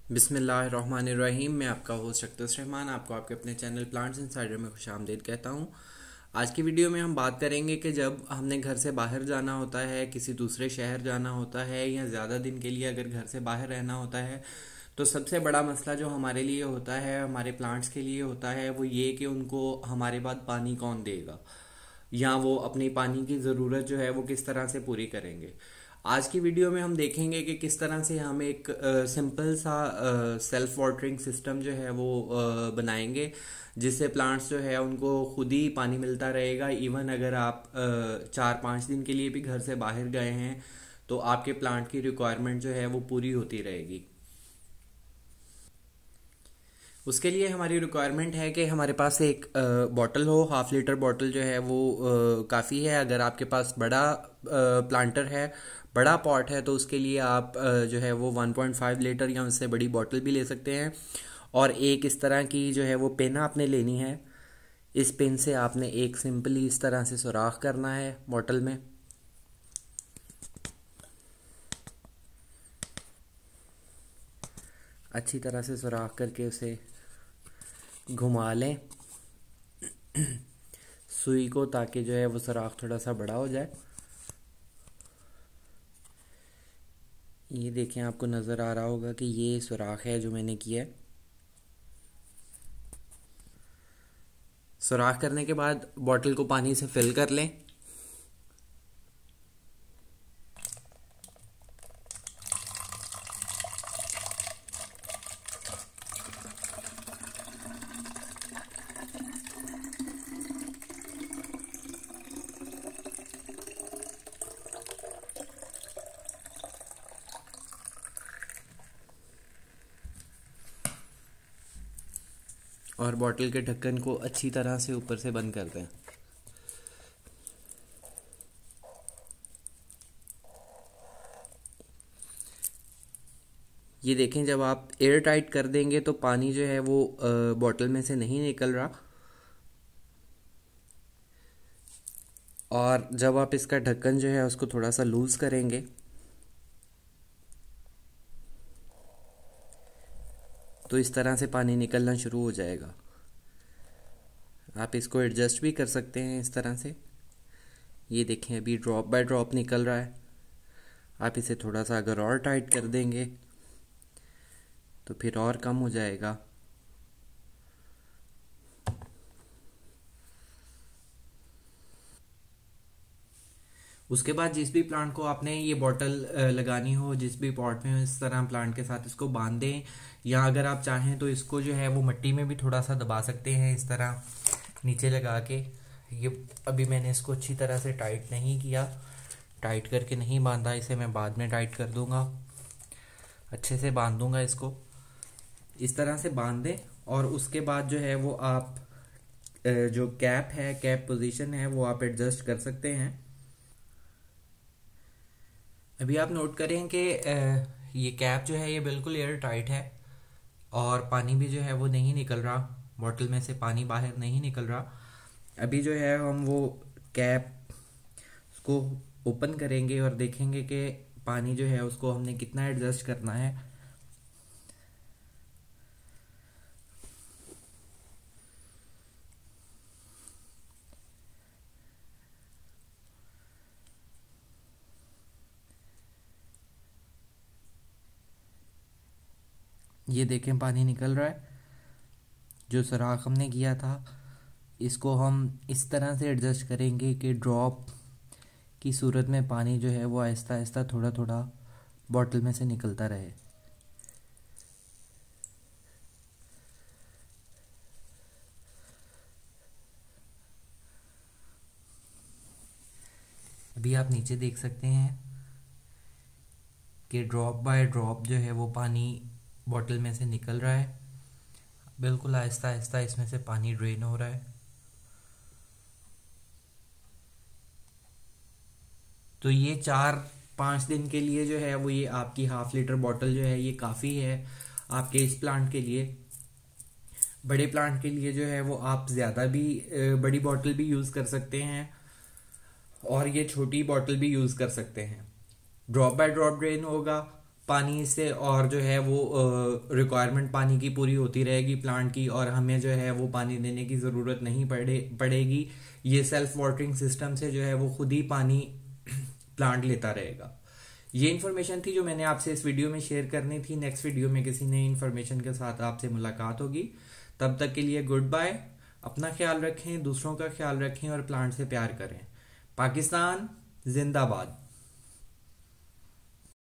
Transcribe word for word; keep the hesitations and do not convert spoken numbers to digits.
बिस्मिल्लाहिर्रहमानिर्रहीम। मैं आपका होस्ट अख्तर रहमान आपको आपके अपने चैनल प्लांट्स इनसाइडर में खुशामदीद कहता हूँ। आज की वीडियो में हम बात करेंगे कि जब हमने घर से बाहर जाना होता है, किसी दूसरे शहर जाना होता है या ज़्यादा दिन के लिए अगर घर से बाहर रहना होता है, तो सबसे बड़ा मसला जो हमारे लिए होता है, हमारे प्लांट्स के लिए होता है, वो ये कि उनको हमारे बाद पानी कौन देगा या वो अपनी पानी की ज़रूरत जो है वो किस तरह से पूरी करेंगे। आज की वीडियो में हम देखेंगे कि किस तरह से हम एक सिंपल सा सेल्फ वाटरिंग सिस्टम जो है वो uh, बनाएंगे, जिससे प्लांट्स जो है उनको खुद ही पानी मिलता रहेगा। इवन अगर आप uh, चार पाँच दिन के लिए भी घर से बाहर गए हैं तो आपके प्लांट की रिक्वायरमेंट जो है वो पूरी होती रहेगी। उसके लिए हमारी रिक्वायरमेंट है कि हमारे पास एक बॉटल हो। हाफ लीटर बॉटल जो है वो काफ़ी है। अगर आपके पास बड़ा प्लांटर है, बड़ा पॉट है, तो उसके लिए आप अ, जो है वो वन पॉइंट फाइव लीटर या उससे बड़ी बॉटल भी ले सकते हैं। और एक इस तरह की जो है वो पेन आपने लेनी है। इस पेन से आपने एक सिंपली इस तरह से सुराख करना है बॉटल में। अच्छी तरह से सुराख करके उसे घुमा लें सुई को, ताकि जो है वो सुराख थोड़ा सा बड़ा हो जाए। ये देखें, आपको नज़र आ रहा होगा कि ये सुराख है जो मैंने किया है। सुराख करने के बाद बॉटल को पानी से फिल कर लें। और बॉटल के ढक्कन को अच्छी तरह से ऊपर से बंद कर दें। ये देखें, जब आप एयर टाइट कर देंगे तो पानी जो है वो बॉटल में से नहीं निकल रहा। और जब आप इसका ढक्कन जो है उसको थोड़ा सा लूज करेंगे तो इस तरह से पानी निकलना शुरू हो जाएगा। आप इसको एडजस्ट भी कर सकते हैं इस तरह से। ये देखें, अभी ड्रॉप बाय ड्रॉप निकल रहा है। आप इसे थोड़ा सा अगर और टाइट कर देंगे तो फिर और कम हो जाएगा। उसके बाद जिस भी प्लांट को आपने ये बॉटल लगानी हो, जिस भी पॉट में हो, इस तरह प्लांट के साथ इसको बांध दें। या अगर आप चाहें तो इसको जो है वो मिट्टी में भी थोड़ा सा दबा सकते हैं, इस तरह नीचे लगा के। ये अभी मैंने इसको अच्छी तरह से टाइट नहीं किया, टाइट करके नहीं बांधा, इसे मैं बाद में टाइट कर दूंगा। अच्छे से बांध दूंगा इसको। इस तरह से बांध दें और उसके बाद जो है वो आप जो कैप है, कैप पोजीशन है, वो आप एडजस्ट कर सकते हैं। अभी आप नोट करें कि ये कैप जो है ये बिल्कुल एयर टाइट है और पानी भी जो है वो नहीं निकल रहा, बॉटल में से पानी बाहर नहीं निकल रहा। अभी जो है हम वो कैप को ओपन करेंगे और देखेंगे कि पानी जो है उसको हमने कितना एडजस्ट करना है। ये देखें, पानी निकल रहा है। जो सुराख हमने किया था इसको हम इस तरह से एडजस्ट करेंगे कि ड्रॉप की सूरत में पानी जो है वो आहिस्ता आहिस्ता थोड़ा थोड़ा बॉटल में से निकलता रहे। अभी आप नीचे देख सकते हैं कि ड्रॉप बाय ड्रॉप जो है वो पानी बॉटल में से निकल रहा है। बिल्कुल आहिस्ता आहिस्ता इसमें से पानी ड्रेन हो रहा है। तो ये चार पाँच दिन के लिए जो है वो ये आपकी हाफ लीटर बॉटल जो है ये काफ़ी है आपके इस प्लांट के लिए। बड़े प्लांट के लिए जो है वो आप ज़्यादा भी बड़ी बॉटल भी यूज़ कर सकते हैं और ये छोटी बॉटल भी यूज़ कर सकते हैं। ड्रॉप बाय ड्रॉप ड्रेन होगा, पानी से और जो है वो रिक्वायरमेंट पानी की पूरी होती रहेगी प्लांट की, और हमें जो है वो पानी देने की ज़रूरत नहीं पड़े पड़ेगी। ये सेल्फ वाटरिंग सिस्टम से जो है वो खुद ही पानी प्लांट लेता रहेगा। ये इन्फॉर्मेशन थी जो मैंने आपसे इस वीडियो में शेयर करनी थी। नेक्स्ट वीडियो में किसी नई इन्फॉर्मेशन के साथ आपसे मुलाकात होगी। तब तक के लिए गुड बाय। अपना ख्याल रखें, दूसरों का ख्याल रखें और प्लांट से प्यार करें। पाकिस्तान जिंदाबाद।